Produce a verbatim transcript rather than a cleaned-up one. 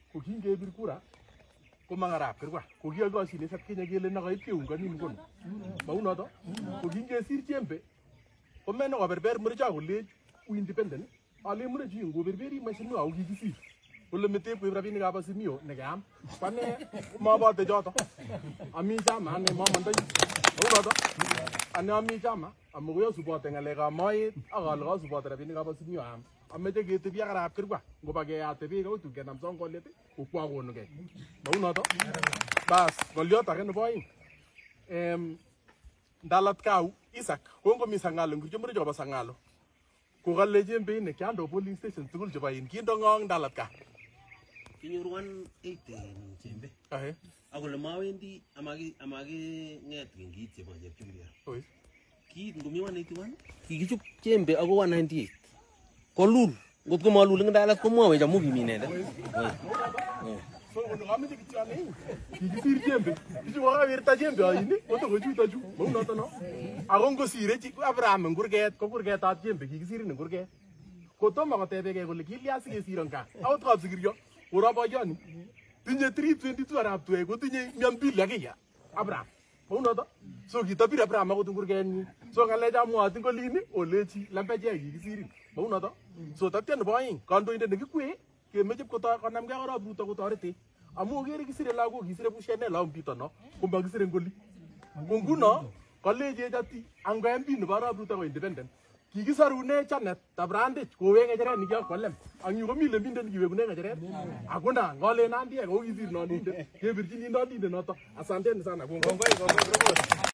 ko kingebir kura ko mangarap kirwa ko kiagosine sat Kenya kele nakaip keungani mkono mauno to ko kingesir jembe ko meno koberber murcha kole u independent ale mure ji ngoberberi mashini au kikisir kole mete ko rabinik ab asimio nekam kwane mabote joto ami chama ane mamandai mauno to ane ami chama amugo subote ngalek ab moet akal ko subote rabinik ab asimio am ameche ketebi ak arap kirwa ngoba keyate biik akoi tun kenam songolet ko kwakonugei maunoto bas ngoliot age nebo aeng em Ndalat kau Isaac kongomi sangalo ngircho mure chobo sangalo ko kale jembe ine kyando polling station tugul chebo in kindo ngong Ndalat ka kinyoru one eighty jembe ahe akole mawendi amagi amagi nget ngit chebo chepchumbia oi kiit ngomi one eighty-one kikichup jembe ako one ninety-eight kolul ngot ko malul Ndalat ko mwawe jamu kimi inendet so ono kamache kityane kikisir jembe kichu wakawirta jembe ayini oto kochuto chu maunoto no ako ngosire chi Abraham ngurget ko kurget ab jembe kikisir ni ngurget kotomo kotebege kole kilya sikesiron ka akot kapsikiryo oroboyoni tinye three twenty-two arap Tuwei kotinye mia mbili akiya Abraham maunoto so kitobir Abraham akot ngurgenyi so ngalecha mwatin kolini olechi lambeche kikisirin maunoto so tatya nebo aeng kandoindet nekikwe kemeche konamgei ak arap Ruto kotoreti amu okere kisire lagok kisire bushene laum bitono komakisire ngoli ko nguno kalechech ati ango M P nebo arap Ruto ko independent kikisarune Janet Tabrandich kowe ngecheret nikiakwalem ak yu komi lembindet nikiwekune ngecheret akuna ngole nandie ko kisir nondindet kebirchini nondindet noto asanteni sana kongoi kongoi